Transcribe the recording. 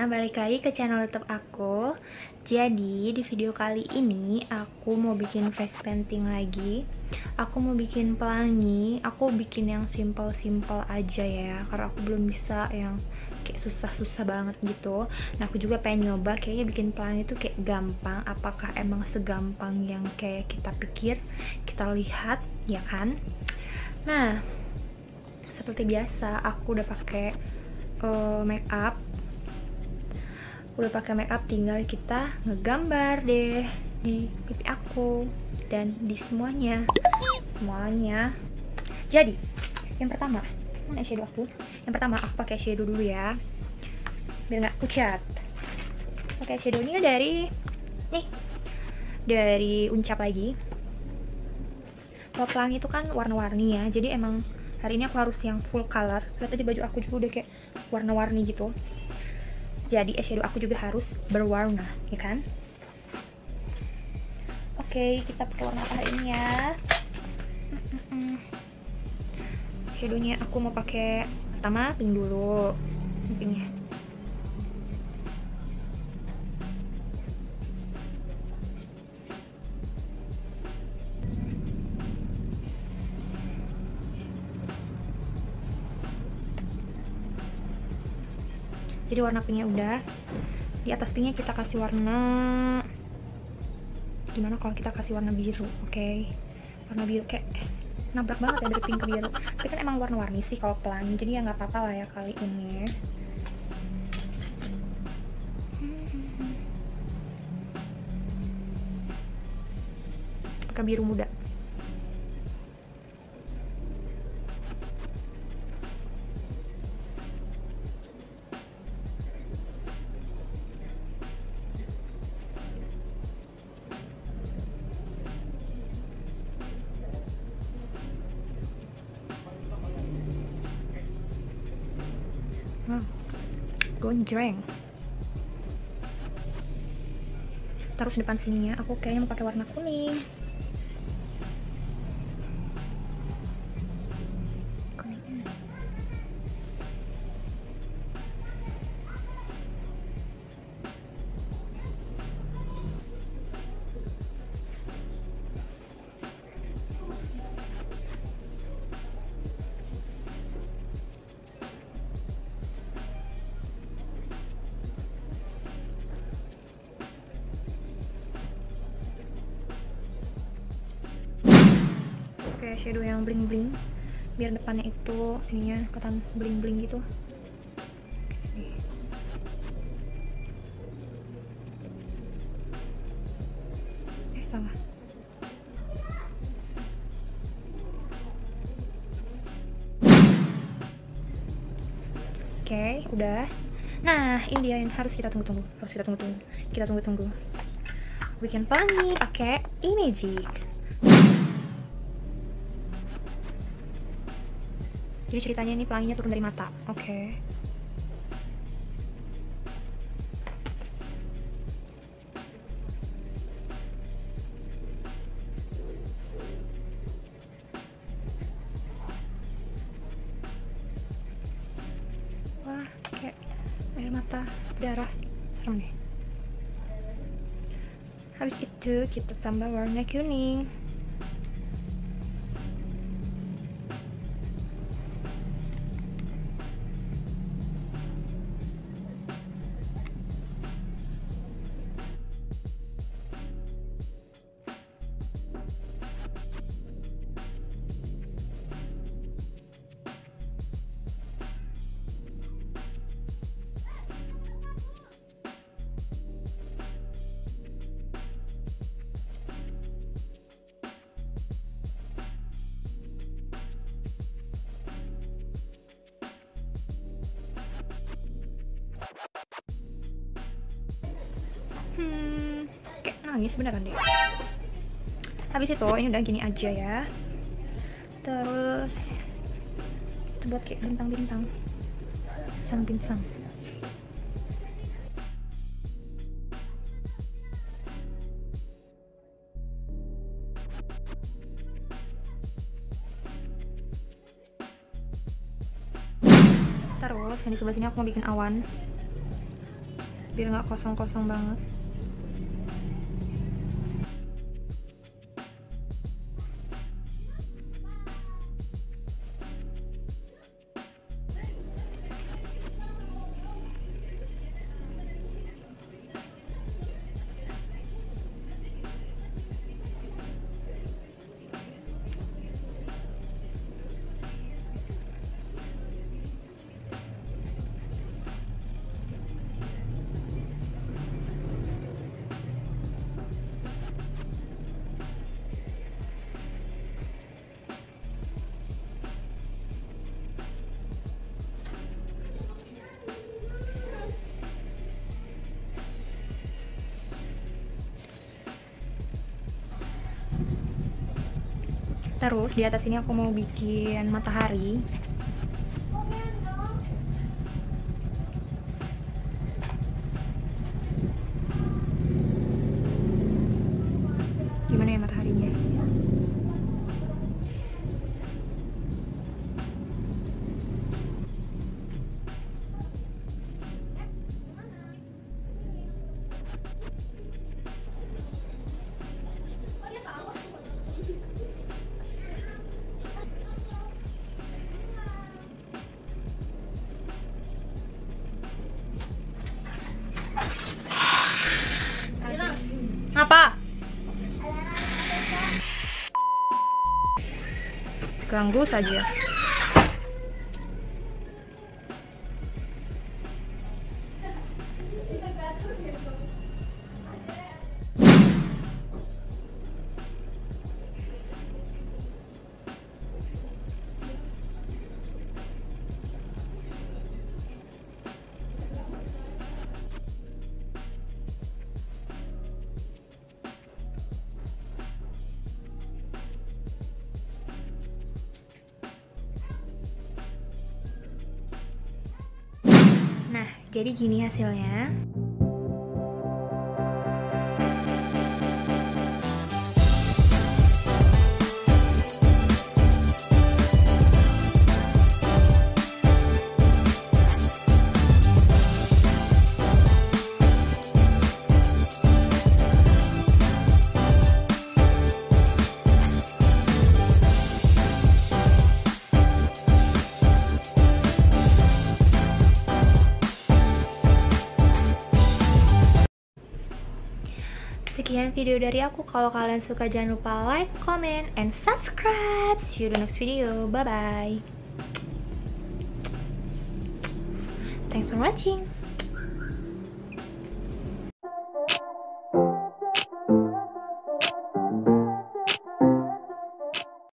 semuanya, balik lagi ke channel YouTube aku. Jadi di video kali ini aku mau bikin face painting lagi. Aku mau bikin pelangi. Aku bikin yang simple-simple aja ya, karena aku belum bisa yang kayak susah-susah banget gitu. Nah aku juga pengen nyoba kayaknya bikin pelangi itu kayak gampang. Apakah emang segampang yang kayak kita pikir? Kita lihat ya kan. Nah seperti biasa aku udah pakai make up. Tinggal kita ngegambar deh di pipi aku dan di semuanya. Jadi yang pertama, mana shadow aku? Yang pertama aku pakai shadow dulu ya, biar nggak pucat. Pakai shadownya dari Uncap lagi. Kalau pelangi itu kan warna-warni ya, jadi emang hari ini aku harus yang full color. Lihat aja baju aku juga udah kayak warna-warni gitu. Jadi eyeshadow aku juga harus berwarna, ya kan? Oke, kita pakai warna apa hari ini ya? Shadownya aku mau pakai pertama pink dulu, pinknya. Jadi warna pinknya udah. Di atas pinknya kita kasih warna, gimana kalau kita kasih warna biru? Oke. Warna biru kayak nabrak banget ya dari pink ke biru. Tapi kan emang warna-warni sih kalau pelangi, jadi ya nggak apa-apa lah ya kali ini. Pakai biru muda. Gonjreng. Terus depan sininya aku kayaknya mau pakai warna kuning. Kayak shadow yang bling bling, biar depannya itu sininya kelihatan bling bling gitu. Salah. Oke, udah. Nah ini dia yang harus kita tunggu-tunggu. Kita tunggu-tunggu. Bikin pelangi pakai Imagic. Jadi ceritanya ini pelanginya turun dari mata. Oke. Wah, kayak air mata darah. Serem deh. Habis itu kita tambah warna kuning. Kayak nangis beneran deh. Habis itu ini udah gini aja ya. Terus kita buat kayak bintang-bintang, bintang-bintang. Terus yang di sebelah sini aku mau bikin awan. biar nggak kosong-kosong banget. Terus di atas ini aku mau bikin matahari. Gimana ya mataharinya? Apa? Ganggu saja. Nah, jadi gini hasilnya. Sekian video dari aku. Kalau kalian suka jangan lupa like, comment, and subscribe. See you in the next video. Bye bye. Thanks for watching.